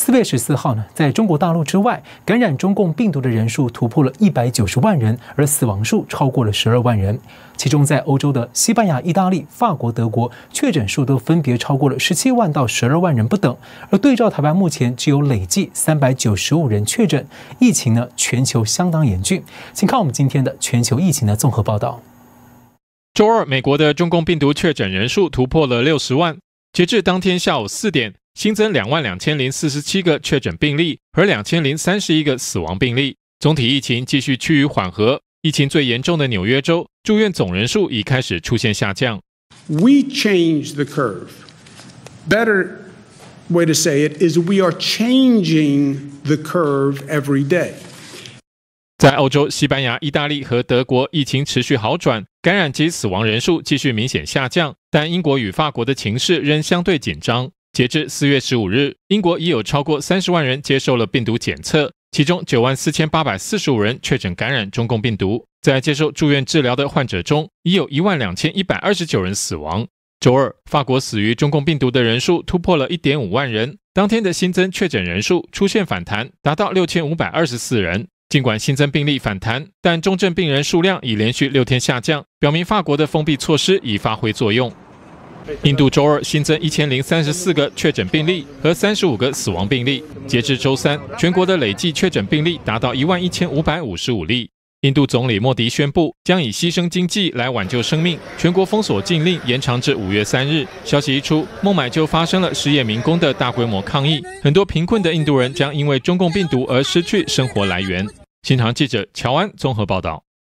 4月14号呢，在中国大陆之外，感染中共病毒的人数突破了190万人，而死亡数超过了12万人。其中，在欧洲的西班牙、意大利、法国、德国，确诊数都分别超过了17万到12万人不等。而对照台湾，目前只有累计395人确诊，疫情呢全球相当严峻。请看我们今天的全球疫情的综合报道。 周二，美国的中共病毒确诊人数突破了60万，截至当天下午4点。新增22047个确诊病例和2031个死亡病例，总体疫情继续趋于缓和。疫情最严重的纽约州住院总人数已开始出现下降。 We change the curve. Better way to say it is we are changing the curve every day. 在欧洲、西班牙、意大利和德国，疫情持续好转，感染及死亡人数继续明显下降，但英国与法国的情势仍相对紧张。截至4月15日，英国已有超过30万人接受了病毒检测，其中94845人确诊感染中共病毒。在接受住院治疗的患者中，已有12129人死亡。周二，法国死于中共病毒的人数突破了 1.5 万人，当天的新增确诊人数出现反弹，达到6524人。尽管新增病例反弹，但重症病人数量已连续6天下降，表明法国的封闭措施已发挥作用。印度周二新增1034个确诊病例和35个死亡病例，截至周三，全国的累计确诊病例达到11555例。印度总理莫迪宣布将以牺牲经济来挽救生命，全国封锁禁令延长至5月3日。消息一出，孟买就发生了失业民工的大规模抗议，很多贫困的印度人将因为中共病毒而失去生活来源。新唐记者乔安综合报道。